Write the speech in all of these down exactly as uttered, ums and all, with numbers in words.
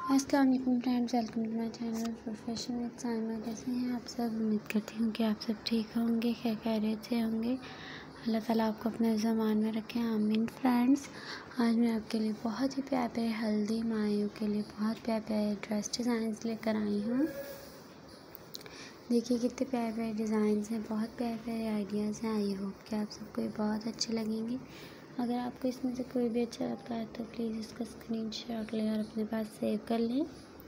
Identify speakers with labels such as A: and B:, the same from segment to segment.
A: अस्सलाम वालेकुम friends, welcome to my channel profession with Saima. कैसे हैं आप सब? उम्मीद करती हूँ कि आप सब ठीक होंगे, खैर खैरियत से होंगे। अल्लाह ताला आपको अपने ज़मान में रखें, आमीन। फ्रेंड्स, आज मैं आपके लिए बहुत ही प्यारे प्यारे हल्दी मायों के लिए बहुत प्यारे प्यारे ड्रेस डिज़ाइंस लेकर आई हूँ। देखिए कितने प्यारे प्यारे डिज़ाइंस हैं, बहुत प्यारे प्यारे आइडियाज़ हैं। आई होप कि आप सबको ये बहुत अच्छे लगेंगे। अगर आपको इसमें से कोई भी अच्छा लगता है तो प्लीज़ इसका स्क्रीनशॉट लें और अपने पास सेव कर लें।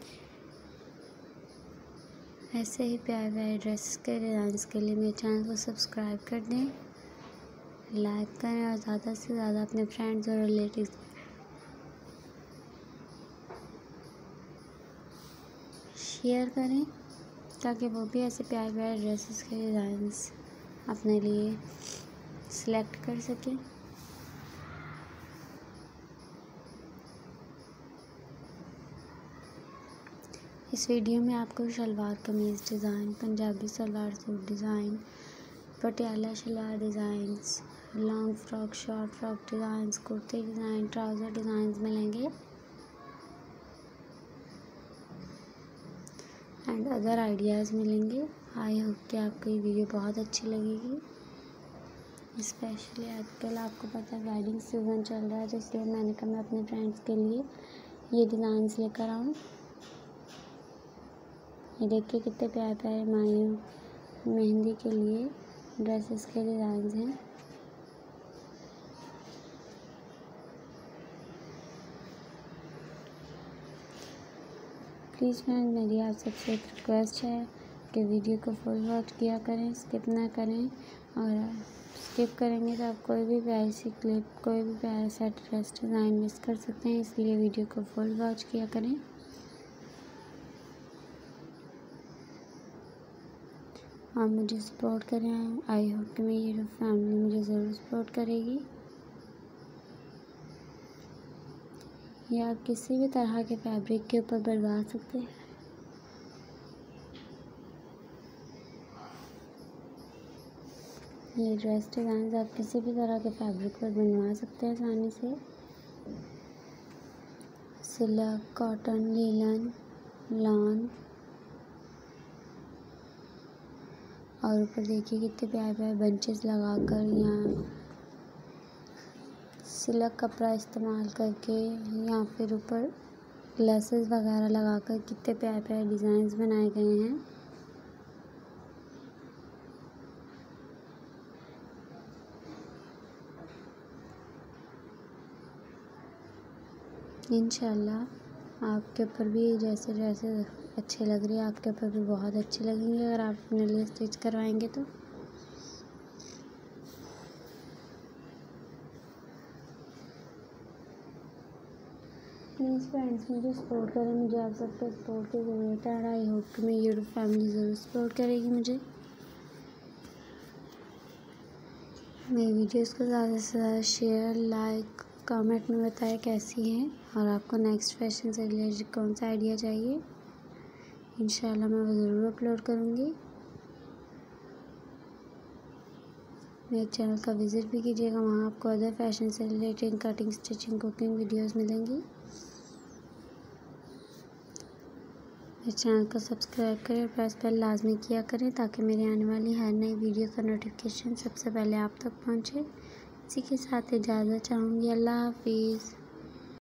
A: ऐसे ही प्यारे प्यारे ड्रेस के डिज़ाइंस के लिए मेरे चैनल को सब्सक्राइब कर दें, लाइक करें और ज़्यादा से ज़्यादा अपने फ्रेंड्स और रिलेटिव्स शेयर करें ताकि वो भी ऐसे प्यारे प्यारे ड्रेसेस के डिज़ाइंस अपने लिए सिलेक्ट कर सकें। इस वीडियो में आपको shalwar kameez design, Punjabi salwar suit design, Patiala shalwar designs, long frock, short frock designs, कुर्ते डिज़ाइन, ट्राउज़र डिज़ाइंस मिलेंगे एंड अदर आइडियाज़ मिलेंगे। आई होप कि आपको ये वीडियो बहुत अच्छी लगेगी। स्पेशली आजकल आपको पता है वेडिंग सीज़न चल रहा है, तो इसलिए मैंने कहा मैं अपने फ्रेंड्स के लिए ये डिज़ाइंस लेकर आऊँ। ये देखिए कितने प्यारे प्यारे मायूं मेहंदी के लिए ड्रेसेस के डिज़ाइंस हैं। प्लीज़ फ्रेंड, मेरी आप सबसे एक रिक्वेस्ट है कि वीडियो को फुल वॉच किया करें, स्किप ना करें। और स्किप करेंगे तो आप कोई भी प्यारी सी क्लिप, कोई भी प्यारा सा ड्रेस डिज़ाइन मिस कर सकते हैं, इसलिए वीडियो को फुल वॉच किया करें। आप मुझे सपोर्ट करें। आई होप कि मेरी फैमिली मुझे ज़रूर सपोर्ट करेगी। या आप किसी भी तरह के फैब्रिक के ऊपर बनवा सकते हैं। ये ड्रेस डिज़ाइन आप किसी भी तरह के फैब्रिक पर बनवा सकते हैं आसानी से। सिल्क, कॉटन, लीलन, लॉन और ऊपर देखिए कितने प्यारे प्यारे बंचेस लगाकर यहाँ सिल्क कपड़ा इस्तेमाल करके या फिर ऊपर लेसेस वगैरह लगाकर कितने प्यारे प्यारे डिज़ाइंस बनाए गए हैं। इंशाल्लाह आपके ऊपर भी जैसे जैसे अच्छे लग रही है, आपके ऊपर भी बहुत अच्छी लगेंगी अगर आप अपने लिए स्टिच करवाएंगे तो। प्लीज़ फ्रेंड्स, मुझे सपोर्ट करें, मुझे आप सबके सपोर्ट की ज़रूरत है। आई होप कि मेरी यूट्यूब फैमिली ज़रूर सपोर्ट करेगी मुझे। मेरी वीडियोज़ को ज़्यादा से ज़्यादा शेयर, लाइक, कमेंट में बताएं कैसी हैं और आपको नेक्स्ट फैशन से रिलेटेड कौन सा आइडिया चाहिए। इंशाल्लाह मैं वो ज़रूर अपलोड करूँगी। मेरे चैनल का विज़िट भी कीजिएगा, वहाँ आपको अदर फैशन से related cutting, stitching, cooking videos मिलेंगी। मेरे चैनल को सब्सक्राइब करें और प्रेस बेल लाजमी किया करें ताकि मेरी आने वाली हर नई वीडियो का नोटिफिकेशन सबसे पहले आप तक पहुँचे। इसी के साथ इजाज़त चाहूँगी। अल्लाह हाफिज़।